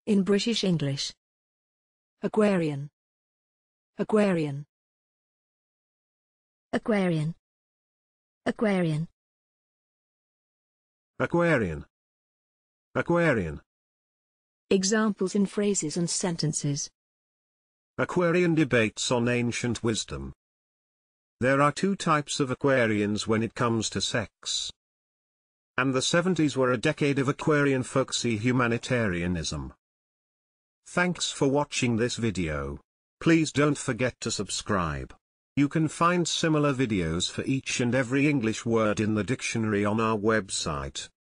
In British English. Aquarian. Aquarian. Aquarian. Aquarian. Aquarian. Aquarian. Examples in phrases and sentences. Aquarian debates on ancient wisdom. There are two types of Aquarians when it comes to sex. And the 70s were a decade of Aquarian folksy humanitarianism. Thanks for watching this video. Please don't forget to subscribe. You can find similar videos for each and every English word in the dictionary on our website.